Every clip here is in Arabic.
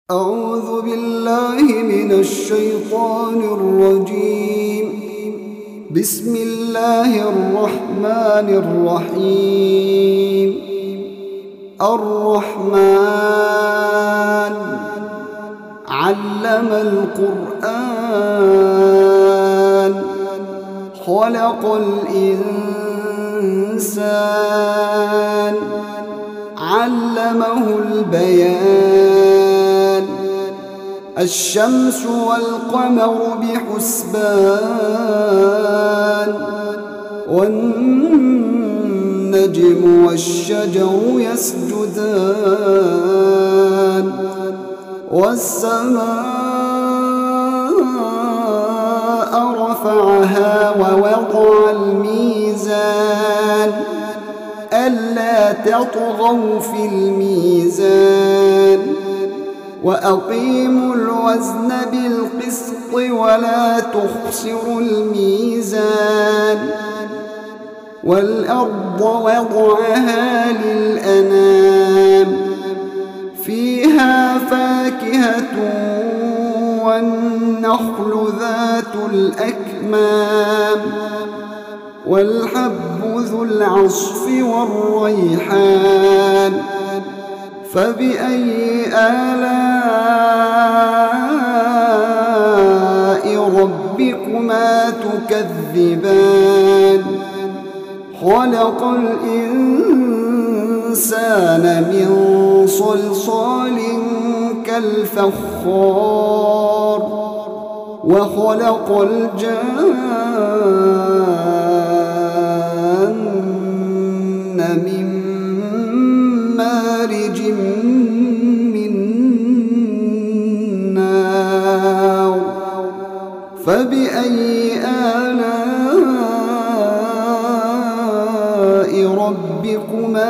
أعوذ بالله من الشيطان الرجيم. بسم الله الرحمن الرحيم. الرحمن علم القرآن خلق الإنسان علمه البيان الشمس والقمر بحسبان والنجم والشجر يسجدان والسماء رفعها ووضع الميزان ألا تطغوا في الميزان وأقيموا الوزن بالقسط ولا تخسروا الميزان والأرض وضعها للأنام فيها فاكهة والنخل ذات الأكمام والحب ذو العصف والريحان فبأي آلاء ربكما تكذبان خلق الإنسان من صلصال كالفخار وخلق الجان من مارج من نار فبأي آلاء ربكما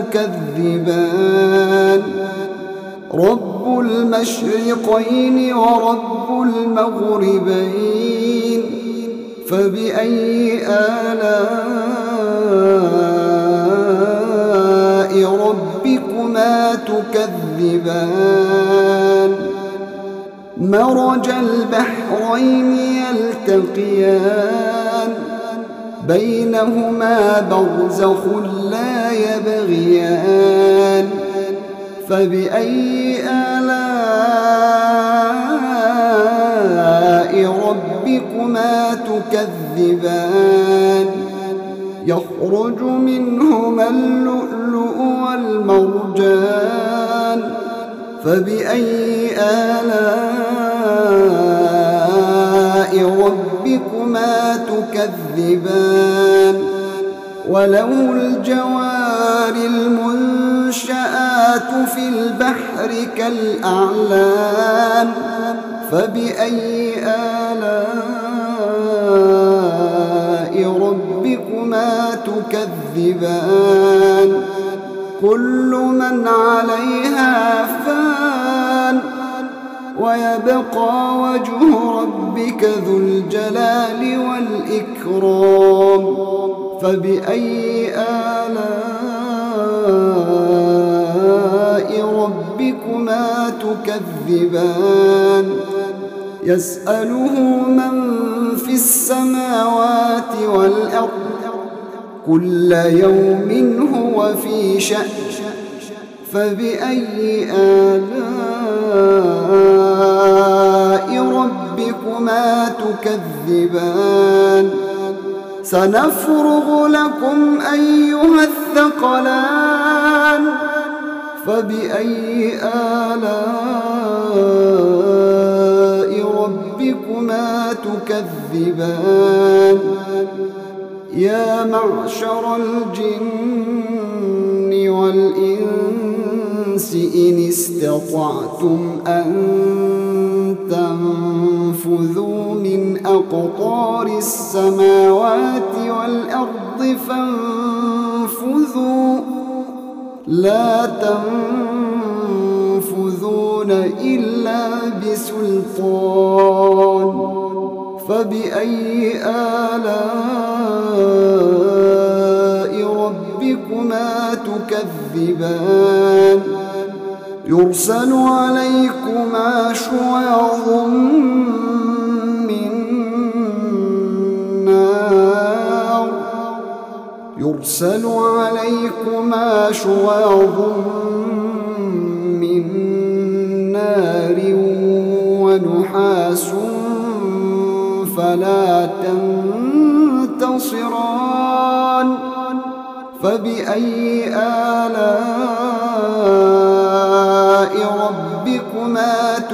تكذبان رب المشرقين ورب المغربين فبأي آلاء ربكما تكذبان مرج البحرين يلتقيان بينهما برزخ لا يبغيان فبأي آلاء ربكما تكذبان يخرج منهما اللؤلؤ والمرجان فبأي آلاء ربكما تكذبان وله الجوار المنشآت في البحر كالأعلام فبأي آلاء ربكما تكذبان كل من عليها فان ويبقى وجه ربك ذو الجلال والإكرام فبأي آلاء ربكما تكذبان يسأله من في السماوات والأرض كل يوم هو في شأن فبأي آلاء ربكما تكذبان سنفرغ لكم أيها الثقلان فبأي آلاء ربكما تكذبان يا معشر الجن والإنس إن استطعتم أن تنفذوا من أقطار السماوات والأرض فانفذوا لا تنفذون إلا بسلطان فبأي آلاء ربكما تكذبان يرسل عليكما شواظ من نار يرسل عليكما شواظ من نار ونحاس فلا تنتصران فبأي آلاء ربكما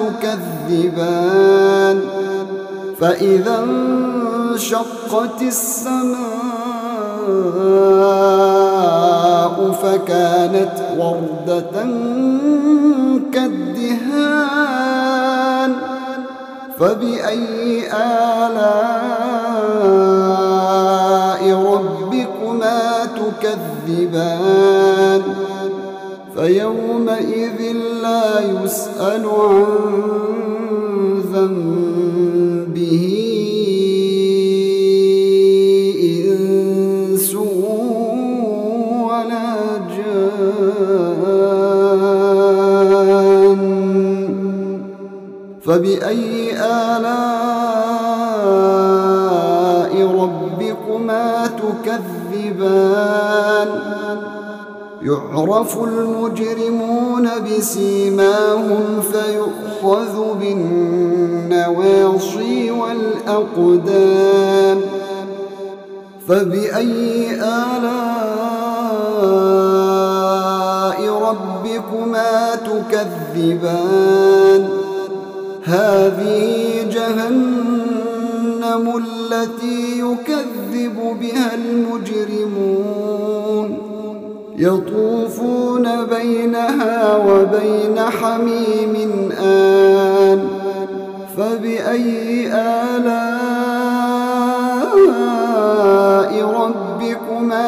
تكذبان فإذا انشقت السماء فكانت وردة كالدهان فبأي آلاء ربكما تكذبان فيومئذ لا يسأل عن ذنبه إنس ولا جان فبأي آلاء ربكما تكذبان يعرف المجرمون بسيماهم فيؤخذ بالنواصي والأقدام فبأي آلاء ربكما تكذبان هذه جهنم التي يكذب بها المجرمون يطوفون بينها وبين حميم آن فبأي آلاء ربكما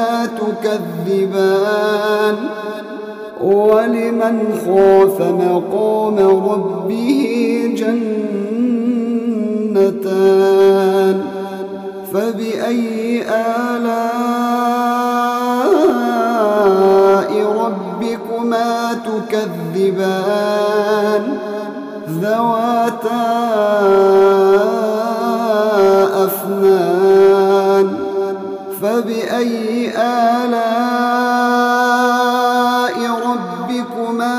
تكذبان ولمن خاف مقام ربه جنتان فبأي آلاء ربكما تكذبان ذواتا أفنان فبأي آلاء ربكما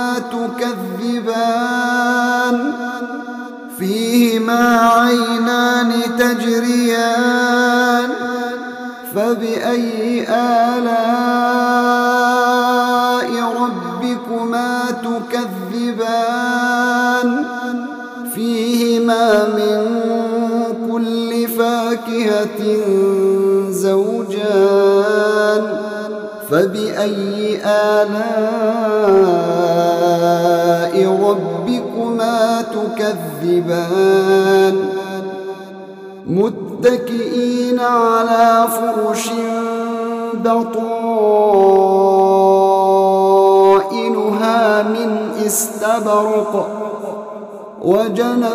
تكذبان فيهما عينان تجريان فبأي آلاء ربكما تكذبان فيهما من كل فاكهة زوجان فبأي آلاء ربكما تكذبان متكئين على فرش بطائنها من استبرق وجنى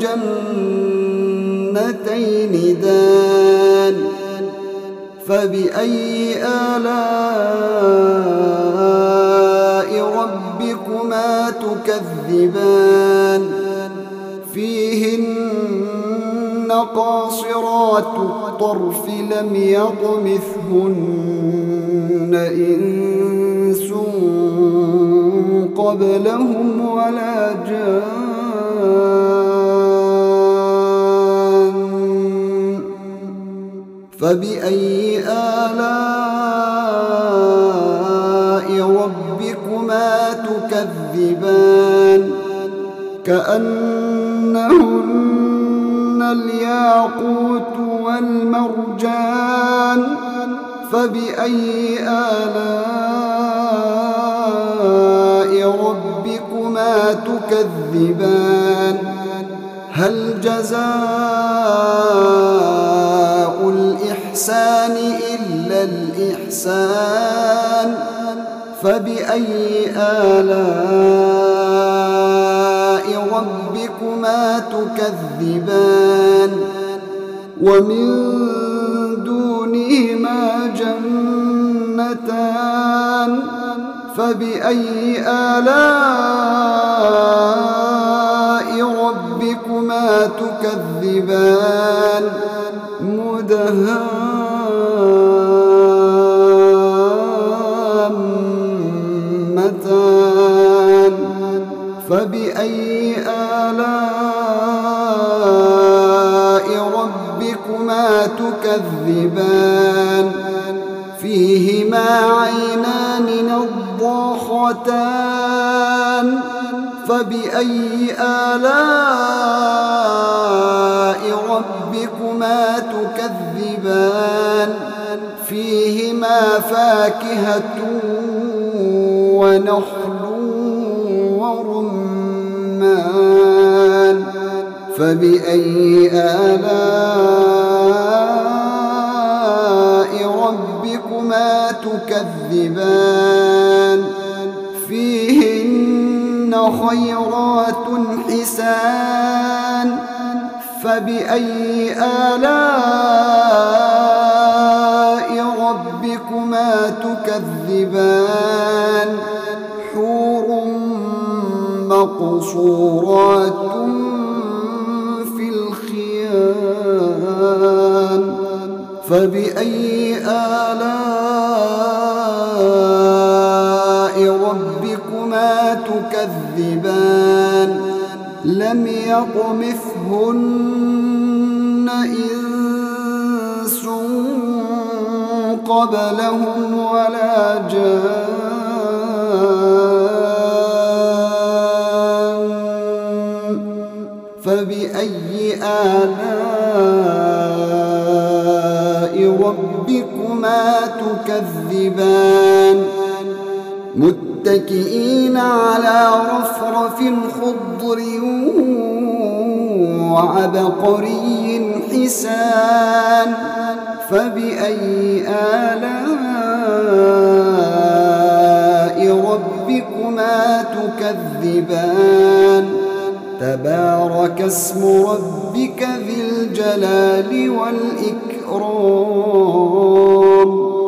الجنتين دان فبأي آلاء ربكما تكذبان فيهن قاصرات الطرف لم يطمثهن إنس قبلهم ولا جان فبأي آلاء ربكما تكذبان كأنهن الياقوت والمرجان فبأي آلاء ربكما تكذبان هل جزاء الإحسان إلا الإحسان فبأي آلاء ربكما تكذبان ومن دونهما جنتان فبأي آلاء ربكما تكذبان مدهامتان فبأي آلاء ربكما تكذبان فيهما عينان نضاختان فبأي آلاء ربكما تكذبان فيهما فاكهة ونخل ورمان فبأي آلاء ربكما تكذبان فيهن خيرات حسان فبأي آلاء ربكما تكذبان حور مقصورات في الخيام فبأي آلاء ربكما تكذبان لم يطمثهن إنس قبلهم ولا جان فبأي آلاء ربكما تكذبان متكئين على رفرف خضر وعبقري حسان فبأي آلاء ربكما تكذبان تبارك اسم ربك ذي الجلال والإكرام